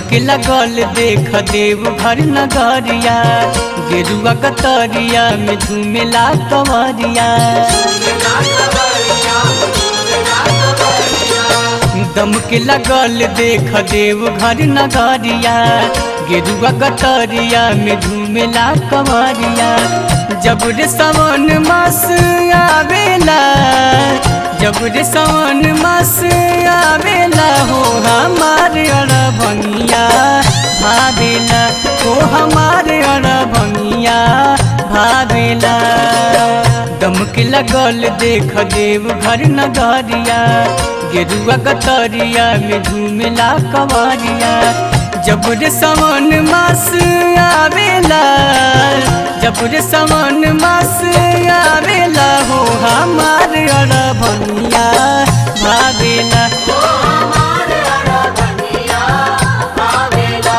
दमक लगल देख देव घर नगरिया, गेरुआ कतरिया में झूमेला कंवरिया। दमक लगल देख देव घर नगरिया, गेरुआ कतरिया में झूमेला कंवरिया। जब रे सावन मास आवेला, जब रे सावन मास आवेला हो हमारे अरभंगिया भावेला, हो हमारे अरभंगिया भावेला। दमक लगल देख देव घर नगरिया, गेरुआ कतरिया में झूमेला कंवरिया। जब रे सावन मास आवेला, जब रे सावन मास आवेला हो हमारे अरभंगिया भावेला, हो हमारे अरभंगिया भावेला।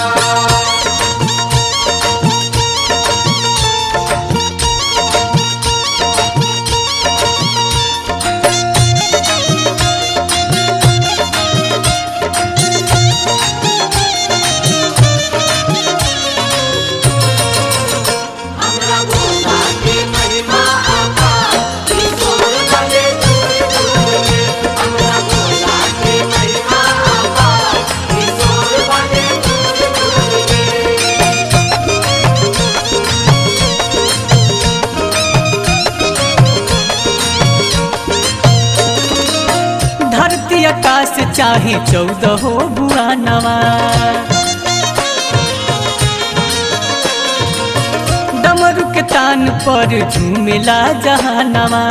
धरती आकाश चाहे 14 हो बुआनवा, डमरू के तान पर झूमेला जहानवा।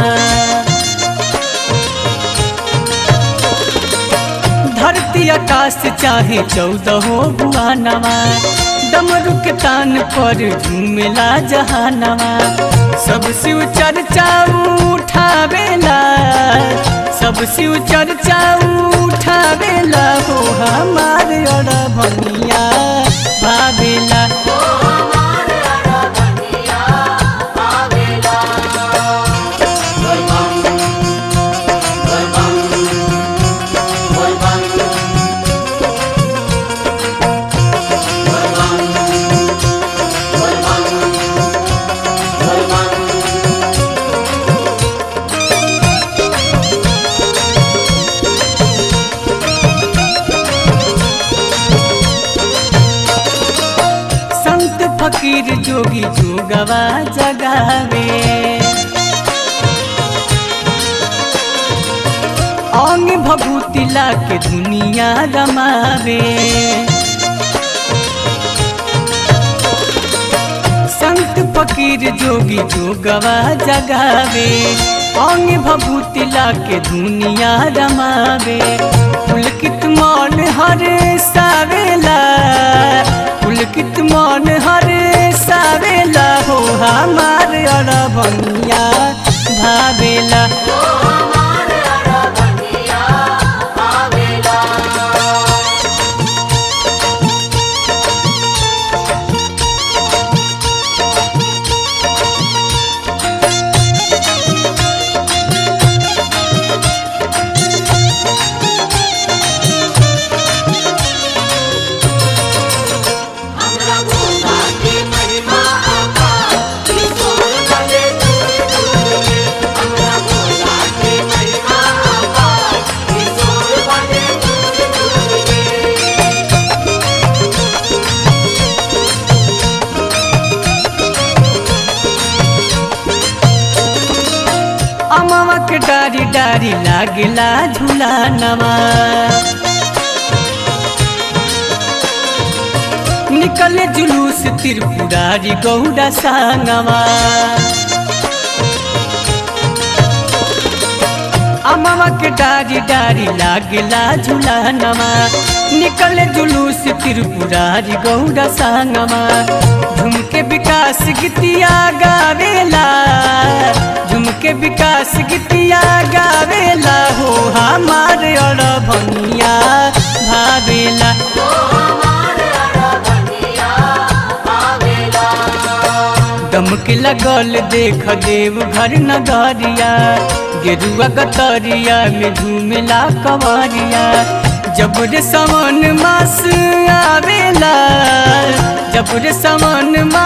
धरती आकाश चाहे 14 हो बुआनवा, डमरू के तान पर झूमेला जहानवा। सब शिव चर्चा उठावेला, सब शिव चर्चा उठावेला हो हमारे अरभंगिया भावेला, हो हमारे अरभंगिया भावेला। फकीर जोगी जोगवा जगावे, अंग भभूति लाके दुनिया रमावे। संत फकीर जोगी जोगवा जगावे, अंग भभूति लाके दुनिया रमावे। पुलकित मन हरे सावेला, पुलकित मन हरे सावेला हो हमारे अरभंगिया भावेला, हो हमारे अरभंगिया भावेला। अमवा के डारी डारी लागेला झूलानवा, निकले जुलूस त्रिपुरारी गौड़ा सांगवा। अमवा के डारी डारी लागेला झूलानवा, निकले जुलूस त्रिपुरारी गौड़ा सांगवा। झुमके विकास गीतिया गावेला, झुमके विकास गीतिया गावेला हो हमारे अरभंगिया भावेला, हो हमारे अरभंगिया भावेला। दमक लगल देख देव घर नगरिया, गेरुआ कतरिया में झूमेला कंवरिया। जब रे सावन मास रे समान